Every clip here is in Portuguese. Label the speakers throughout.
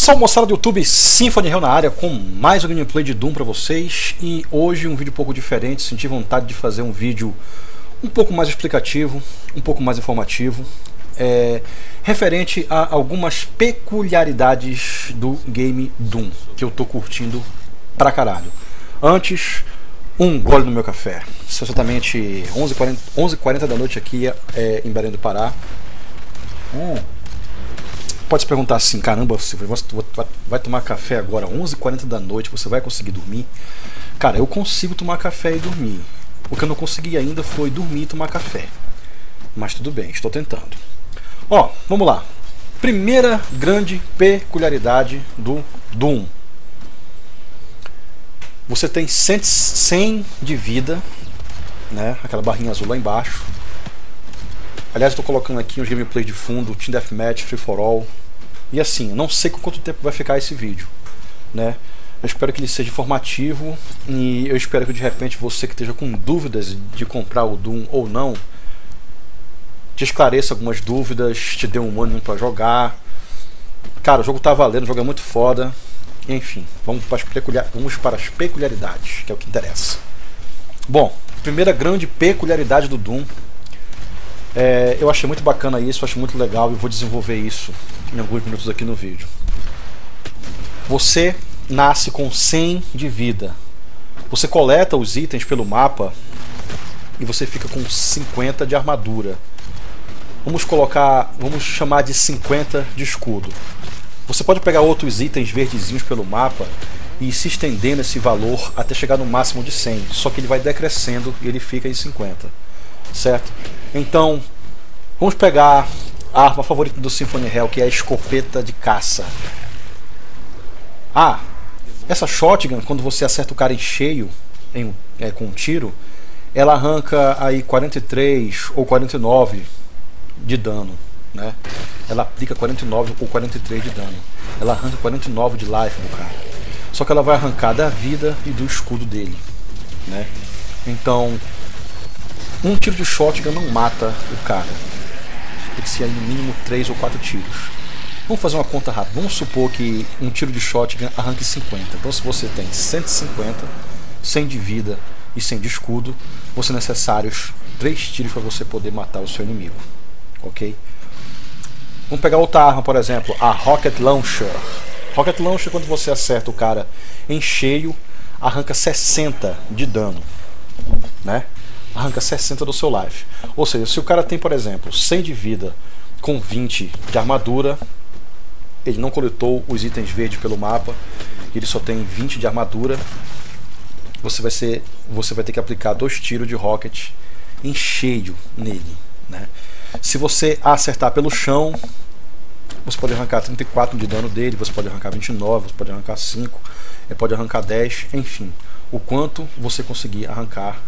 Speaker 1: Salve moçada do YouTube, Symphony Hell na área com mais um gameplay de Doom pra vocês. E hoje um vídeo um pouco diferente, senti vontade de fazer um vídeo um pouco mais explicativo, um pouco mais informativo, referente a algumas peculiaridades do game Doom, que eu tô curtindo pra caralho. Antes, um gole no meu café. São exatamente 11h40 da noite aqui em Belém do Pará. Pode se perguntar assim, caramba, você vai tomar café agora 11h40 da noite, você vai conseguir dormir? Cara, eu consigo tomar café e dormir. O que eu não consegui ainda foi dormir e tomar café. Mas tudo bem, estou tentando. Ó, vamos lá. Primeira grande peculiaridade do Doom. Você tem 100 de vida, né? Aquela barrinha azul lá embaixo. Aliás, estou colocando aqui uns gameplays de fundo, Team Deathmatch, Free for All. E assim, não sei com quanto tempo vai ficar esse vídeo, né? Eu espero que ele seja informativo e eu espero que de repente você que esteja com dúvidas de comprar o Doom ou não, te esclareça algumas dúvidas, te dê um ânimo para jogar. Cara, o jogo tá valendo, o jogo é muito foda. Enfim, vamos para as peculiaridades, que é o que interessa. Bom, primeira grande peculiaridade do Doom. Eu achei muito bacana isso, acho muito legal e vou desenvolver isso em alguns minutos aqui no vídeo. Você nasce com 100 de vida. Você coleta os itens pelo mapa e você fica com 50 de armadura. Vamos chamar de 50 de escudo. Você pode pegar outros itens verdezinhos pelo mapa e se estender nesse valor até chegar no máximo de 100. Só que ele vai decrescendo e ele fica em 50. Certo? Então, vamos pegar a arma favorita do Symphony Hell, que é a escopeta de caça. Essa shotgun, quando você acerta o cara em cheio, com um tiro, ela arranca aí 43 ou 49 de dano, né? Ela aplica 49 ou 43 de dano. Ela arranca 49 de life do cara. Só que ela vai arrancar da vida e do escudo dele, né? Então, um tiro de shotgun não mata o cara. Tem que ser aí no mínimo 3 ou 4 tiros. Vamos fazer uma conta rápida. Vamos supor que um tiro de shotgun arranque 50. Então se você tem 150, 100 de vida e 100 de escudo, vão ser necessários 3 tiros para você poder matar o seu inimigo. Ok? Vamos pegar outra arma, por exemplo, a Rocket Launcher. Rocket Launcher, quando você acerta o cara em cheio, arranca 60 de dano, né? Arranca 60 do seu life. Ou seja, se o cara tem, por exemplo, 100 de vida com 20 de armadura, ele não coletou os itens verdes pelo mapa, ele só tem 20 de armadura, você vai ter que aplicar 2 tiros de rocket em cheio nele, né? Se você acertar pelo chão, você pode arrancar 34 de dano dele, você pode arrancar 29, você pode arrancar 5, pode arrancar 10, enfim. O quanto você conseguir arrancar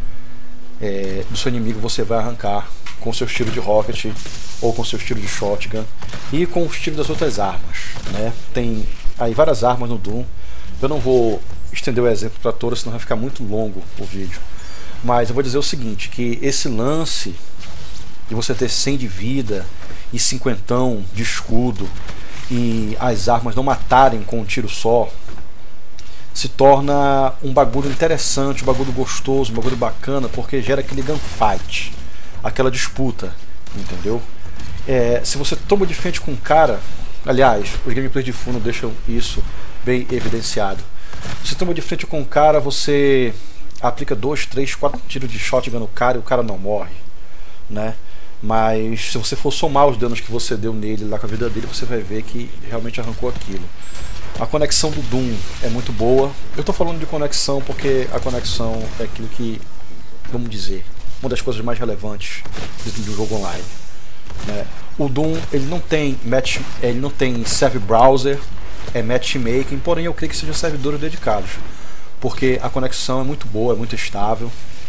Speaker 1: do seu inimigo, você vai arrancar com seus tiros de rocket ou com seus tiros de shotgun e com os tiros das outras armas, né? Tem aí várias armas no Doom. Eu não vou estender o exemplo para todas, senão vai ficar muito longo o vídeo. Mas eu vou dizer o seguinte, que esse lance de você ter 100 de vida e 50 de escudo e as armas não matarem com um tiro só, se torna um bagulho interessante, um bagulho gostoso, um bagulho bacana, porque gera aquele gunfight, aquela disputa, entendeu? Se você toma de frente com um cara, aliás, os gameplays de fundo deixam isso bem evidenciado. Se você toma de frente com um cara, você aplica 2, 3, 4 tiros de shotgun no cara e o cara não morre, né? Mas se você for somar os danos que você deu nele lá com a vida dele, você vai ver que realmente arrancou aquilo. A conexão do Doom é muito boa. Eu estou falando de conexão porque a conexão é aquilo que, vamos dizer, uma das coisas mais relevantes do jogo online, né? O Doom ele não tem server browser, matchmaking, porém eu creio que sejam servidores dedicados, porque a conexão é muito boa, é muito estável.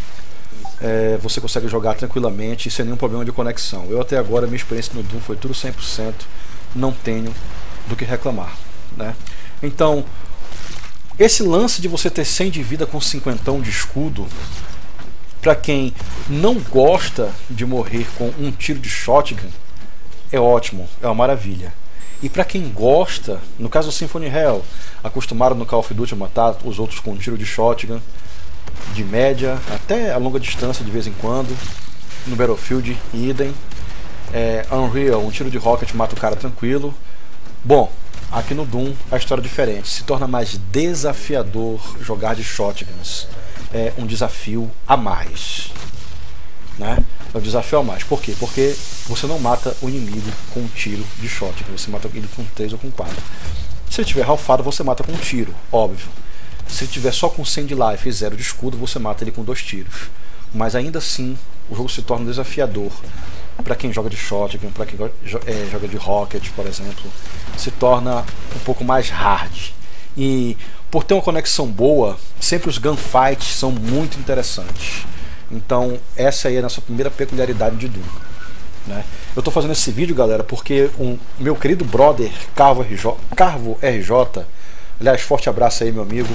Speaker 1: Você consegue jogar tranquilamente sem nenhum problema de conexão. Eu até agora, minha experiência no Doom foi tudo 100%, não tenho do que reclamar, né? Então, esse lance de você ter 100 de vida com 50 de escudo, para quem não gosta de morrer com um tiro de shotgun, é ótimo, é uma maravilha. E para quem gosta, no caso do Symphony Hell, acostumaram no Call of Duty a matar os outros com um tiro de shotgun, de média até a longa distância de vez em quando. No Battlefield, idem. Unreal, um tiro de rocket mata o cara tranquilo. Bom, aqui no Doom a história é diferente, se torna mais desafiador jogar de shotguns. É um desafio a mais, né? É um desafio a mais. Por quê? Porque você não mata o inimigo com um tiro de shotgun, você mata ele com 3 ou com 4. Se ele tiver ralfado, você mata com um tiro, óbvio. Se ele tiver só com 100 de life e 0 de escudo, você mata ele com 2 tiros. Mas ainda assim, o jogo se torna desafiador para quem joga de shotgun, para quem joga de rocket, por exemplo. Se torna um pouco mais hard. E por ter uma conexão boa, sempre os gunfights são muito interessantes. Então essa aí é a nossa primeira peculiaridade de Doom, né? Eu estou fazendo esse vídeo, galera, porque o meu querido brother Carvo RJ, aliás, forte abraço aí, meu amigo.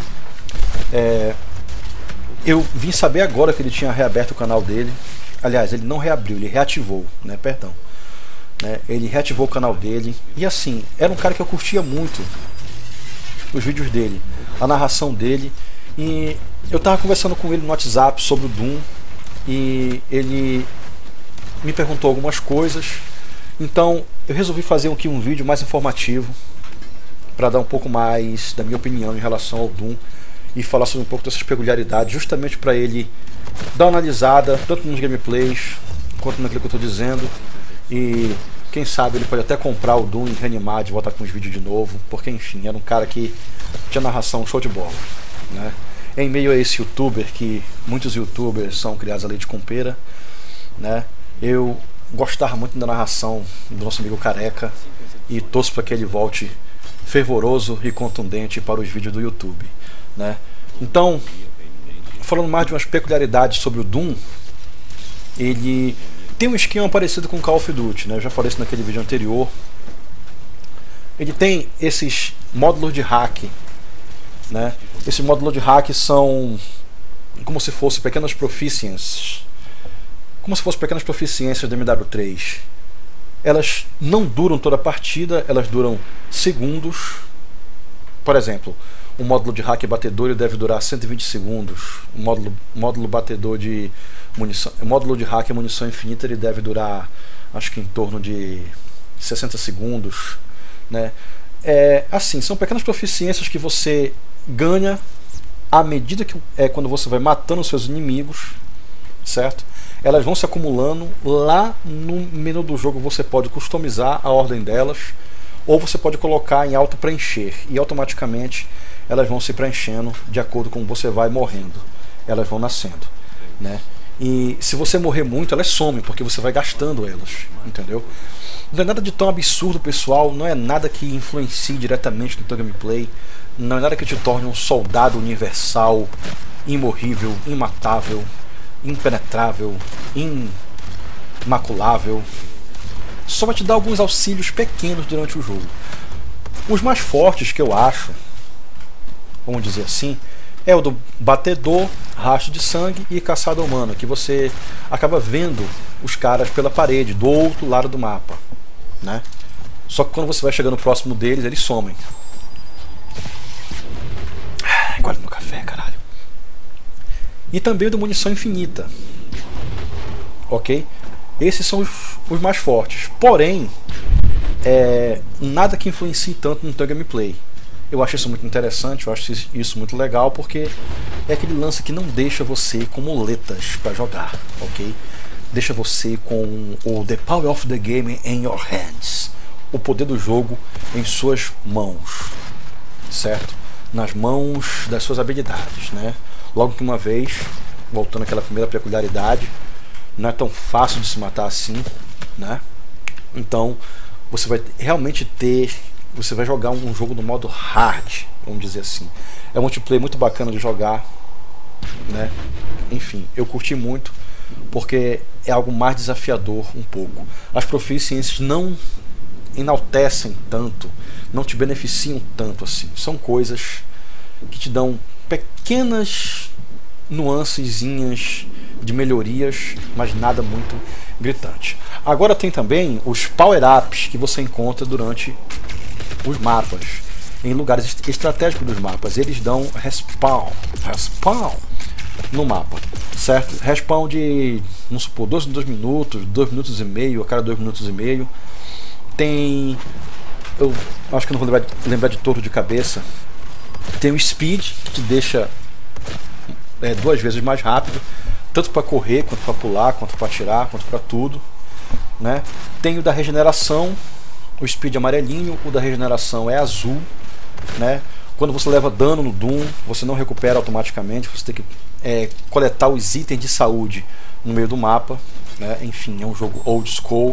Speaker 1: Eu vim saber agora que ele tinha reaberto o canal dele. Aliás, ele não reabriu, ele reativou, né? Perdão. Ele reativou o canal dele. E assim, era um cara que eu curtia muito os vídeos dele, a narração dele. E eu tava conversando com ele no WhatsApp sobre o Doom. E ele me perguntou algumas coisas. Então eu resolvi fazer aqui um vídeo mais informativo, para dar um pouco mais da minha opinião em relação ao Doom e falar sobre um pouco dessas peculiaridades, justamente para ele dar uma analisada tanto nos gameplays quanto naquilo que eu estou dizendo. E quem sabe ele pode até comprar o Doom e reanimar de voltar com os vídeos de novo, porque enfim, era um cara que tinha narração show de bola, né? Em meio a esse youtuber, que muitos youtubers são criados a leite com pera, né? Eu gostava muito da narração do nosso amigo Careca e torço para que ele volte fervoroso e contundente para os vídeos do YouTube, né? Então, falando mais de umas peculiaridades sobre o Doom, ele tem um esquema parecido com o Call of Duty, né? Eu já falei isso naquele vídeo anterior. Ele tem esses módulos de hack, né? Esses módulos de hack são como se fossem pequenas proficiências, como se fossem pequenas proficiências do MW3. Elas não duram toda a partida, elas duram segundos. Por exemplo, um módulo de hack batedor ele deve durar 120 segundos. Um módulo batedor de munição, módulo de hack munição infinita, ele deve durar, acho que em torno de 60 segundos, né? Assim, são pequenas proficiências que você ganha à medida que quando você vai matando os seus inimigos, certo? Elas vão se acumulando. Lá no menu do jogo você pode customizar a ordem delas, ou você pode colocar em auto preencher e automaticamente elas vão se preenchendo de acordo com você vai morrendo, elas vão nascendo, né? E se você morrer muito, elas somem, porque você vai gastando elas, entendeu? Não é nada de tão absurdo, pessoal, não é nada que influencie diretamente no teu gameplay, não é nada que te torne um soldado universal, imorrível, imatável, impenetrável, imaculável. Só vai te dar alguns auxílios pequenos durante o jogo. Os mais fortes que eu acho, vamos dizer assim, é o do batedor, rastro de sangue e caçada humana, que você acaba vendo os caras pela parede do outro lado do mapa, né? Só que quando você vai chegando próximo deles, eles somem. Engole meu café, caralho. E também o do munição infinita, ok? Esses são os mais fortes. Porém, nada que influencie tanto no teu gameplay. Eu acho isso muito interessante, eu acho isso muito legal, porque é aquele lance que não deixa você com muletas para jogar, ok? Deixa você com o The Power of the Game in your hands, o poder do jogo em suas mãos, certo? Nas mãos das suas habilidades, né? Logo que uma vez, voltando àquela primeira peculiaridade, não é tão fácil de se matar assim, né? Então você vai realmente você vai jogar um jogo no modo hard, vamos dizer assim. É um multiplayer muito bacana de jogar, né? Enfim, eu curti muito, porque é algo mais desafiador um pouco. As proficiências não enaltecem tanto, não te beneficiam tanto assim. São coisas que te dão pequenas nuancezinhas de melhorias, mas nada muito gritante. Agora tem também os power-ups que você encontra durante os mapas em lugares estratégicos dos mapas. Eles dão respawn no mapa, certo? Respawn de, vamos supor, 2 minutos, 2 minutos e meio, a cada 2 minutos e meio. Tem, eu acho que não vou lembrar de todo de cabeça. Tem o speed, que te deixa 2 vezes mais rápido, tanto para correr, quanto para pular, quanto para atirar, quanto para tudo, né? Tem o da regeneração, o speed amarelinho, o da regeneração é azul, né? Quando você leva dano no Doom, você não recupera automaticamente, você tem que coletar os itens de saúde no meio do mapa, né? Enfim, é um jogo old school.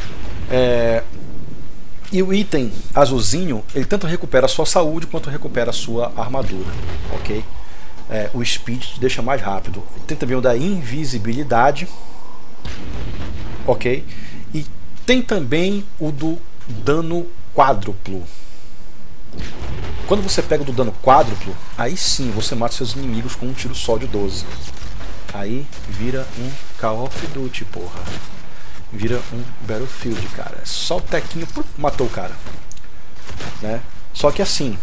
Speaker 1: E o item azulzinho, ele tanto recupera a sua saúde quanto recupera a sua armadura, ok? O speed te deixa mais rápido. Tem também o da invisibilidade, ok? E tem também o do dano quádruplo. Quando você pega o do dano quádruplo, aí sim você mata seus inimigos com um tiro só de 12. Aí vira um Call of Duty, porra. Vira um Battlefield, cara. Só o tequinho matou o cara, né? Só que assim,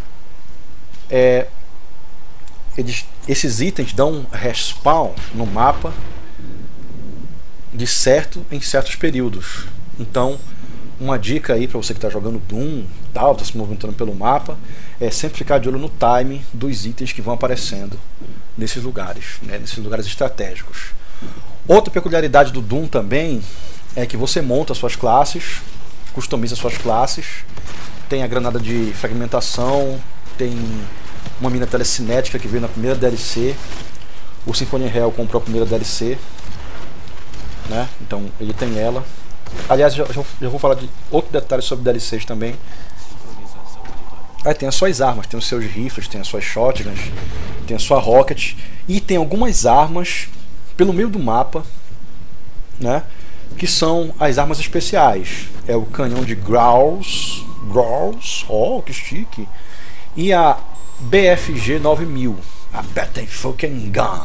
Speaker 1: esses itens dão respawn no mapa em certos períodos. Então, uma dica aí para você que está jogando Doom, tal, está se movimentando pelo mapa, é sempre ficar de olho no time dos itens que vão aparecendo nesses lugares, né? Nesses lugares estratégicos. Outra peculiaridade do Doom também é que você monta suas classes, customiza suas classes, tem a granada de fragmentação, tem uma mina telecinética que veio na primeira DLC, o Symphony Hell comprou a primeira DLC, né? Então ele tem ela. Aliás, já vou falar de outro detalhe sobre DLCs também. Aí tem as suas armas, tem os seus rifles, tem as suas shotguns, tem a sua rocket, e tem algumas armas pelo meio do mapa, né, que são as armas especiais. É o canhão de Growls, oh, que chique, e a BFG 9000, a Battle Fucking Gun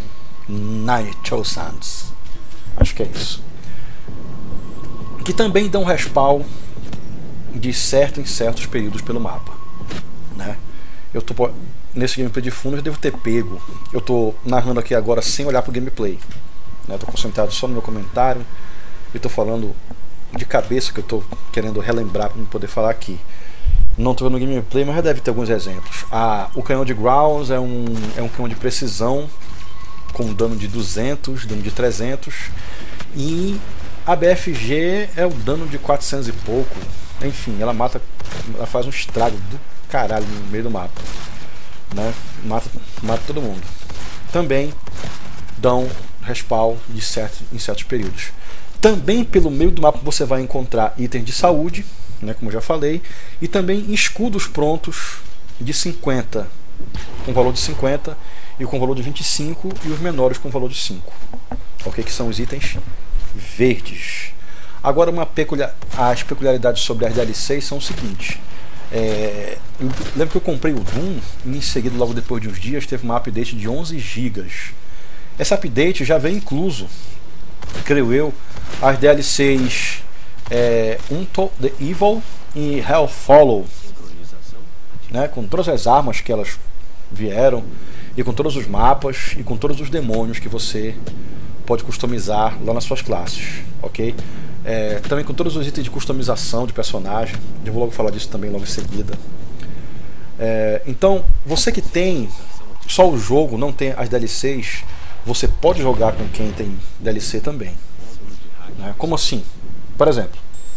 Speaker 1: 9000, acho que é isso, que também dão respawn em certos períodos pelo mapa, né? Eu tô nesse gameplay de fundo, eu devo ter pego. Eu tô narrando aqui agora sem olhar pro gameplay, né? Tô concentrado só no meu comentário e tô falando de cabeça, que eu tô querendo relembrar para poder falar aqui. Não tô vendo gameplay, mas já deve ter alguns exemplos. O canhão de Growls é um canhão de precisão com dano de 200, dano de 300, e a BFG é o dano de 400 e pouco. Enfim, ela faz um estrago do caralho no meio do mapa, né? Mata todo mundo. Também dão respawn em certos períodos. Também pelo meio do mapa você vai encontrar itens de saúde, né, como eu já falei, e também escudos prontos de 50, com valor de 50 e com valor de 25, e os menores com valor de 5, ok? Que são os itens verdes. Agora, as peculiaridades sobre as DLCs são o seguinte: eu lembro que eu comprei o Doom e em seguida, logo depois de uns dias, teve uma update de 11 GB. Essa update já vem incluso, creio eu, as DLCs Unto the Evil e Hellfollow, né, com todas as armas que elas vieram, e com todos os mapas e com todos os demônios que você pode customizar lá nas suas classes, ok? Também com todos os itens de customização de personagem. Eu vou logo falar disso também logo em seguida. Então, você que tem só o jogo, não tem as DLCs, você pode jogar com quem tem DLC também, né? Como assim? Por exemplo,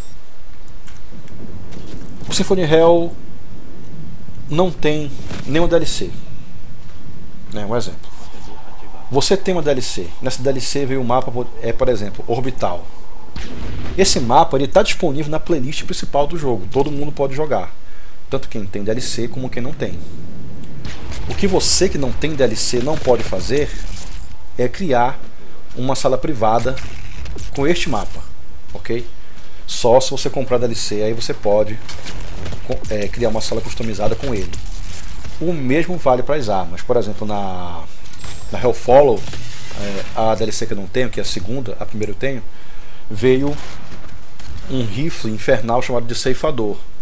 Speaker 1: o Symphony Hell não tem nenhuma DLC, né? Um exemplo. Você tem uma DLC, nessa DLC veio o mapa, por exemplo, Orbital. Esse mapa está disponível na playlist principal do jogo, todo mundo pode jogar, tanto quem tem DLC como quem não tem. O que você que não tem DLC não pode fazer é criar uma sala privada com este mapa, ok? Só se você comprar DLC, aí você pode criar uma sala customizada com ele. O mesmo vale para as armas. Por exemplo, na Hellfollow, a DLC que eu não tenho, que é a segunda, a primeira eu tenho, veio um rifle infernal chamado de Ceifador.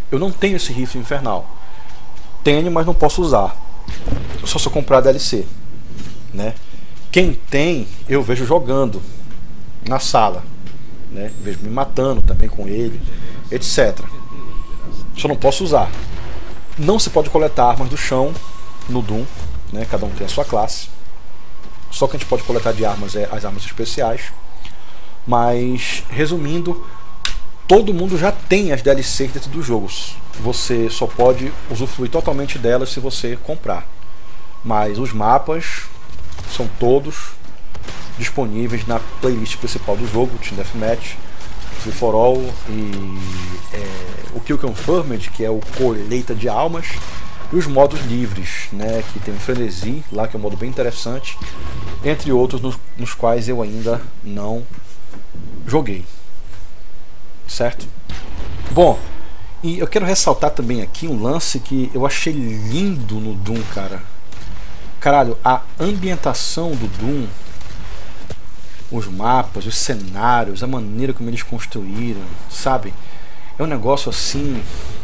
Speaker 1: Eu não tenho esse rifle infernal. Tenho, mas não posso usar. Só se eu comprar DLC, né? Quem tem, eu vejo jogando na sala, né? Vejo me matando também com ele, etc. Só não posso usar. Não se pode coletar armas do chão no Doom, né? Cada um tem a sua classe. Só que a gente pode coletar de armas é as armas especiais. Mas, resumindo, todo mundo já tem as DLCs dentro dos jogos. Você só pode usufruir totalmente delas se você comprar. Mas os mapas são todos disponíveis na playlist principal do jogo, Team Deathmatch, Free for All e o Kill Confirmed, que é o colheita de almas, e os modos livres, né, que tem o Frenesi, lá que é um modo bem interessante, entre outros nos quais eu ainda não joguei, certo? Bom, e eu quero ressaltar também aqui um lance que eu achei lindo no Doom, cara. Caralho, a ambientação do Doom, os mapas, os cenários, a maneira como eles construíram, sabe? É um negócio assim,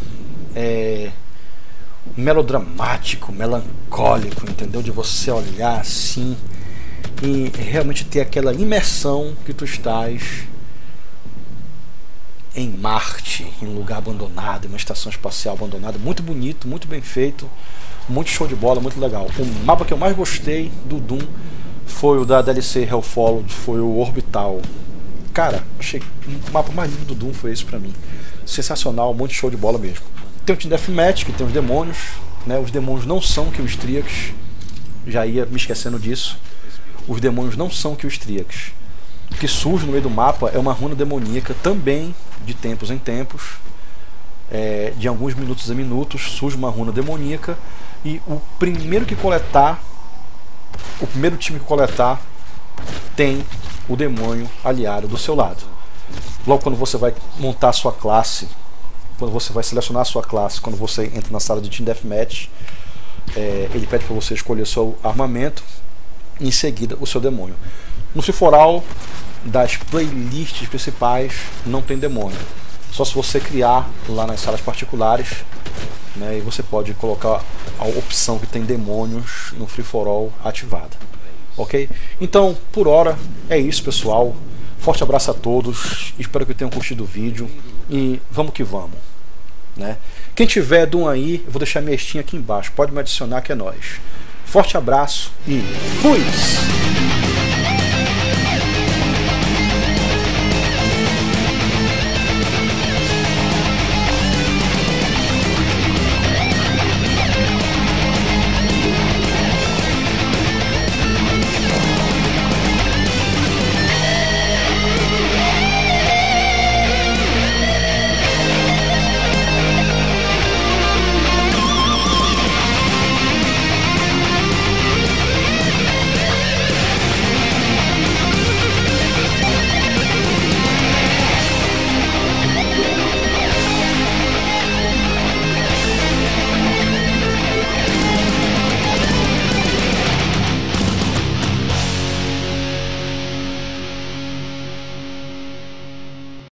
Speaker 1: melodramático, melancólico, entendeu? De você olhar assim e realmente ter aquela imersão que tu estás em Marte, em um lugar abandonado, em uma estação espacial abandonada. Muito bonito, muito bem feito, muito show de bola, muito legal. O mapa que eu mais gostei do Doom foi o da DLC Hellfollowed, foi o Orbital. Cara, achei o mapa mais lindo do Doom foi esse pra mim. Sensacional, muito show de bola mesmo. Tem o Team Deathmatch, que tem os demônios, né? Os demônios não são Killstreaks, já ia me esquecendo disso. Os demônios não são Killstreaks. O que surge no meio do mapa é uma runa demoníaca, também de tempos em tempos, de alguns minutos a minutos, surge uma runa demoníaca, e o primeiro time que coletar tem o demônio aliado do seu lado. Logo quando você vai montar a sua classe, quando você vai selecionar a sua classe, quando você entra na sala de Team Deathmatch, ele pede para você escolher o seu armamento e em seguida o seu demônio. No Free for All, das playlists principais, não tem demônio. Só se você criar lá nas salas particulares, né, e você pode colocar a opção que tem demônios no Free for All ativada. Ok? Então, por hora, é isso, pessoal. Forte abraço a todos. Espero que tenham curtido o vídeo. E vamos que vamos, né? Quem tiver Doom aí, eu vou deixar minha Steam aqui embaixo. Pode me adicionar que é nóis. Forte abraço e fui!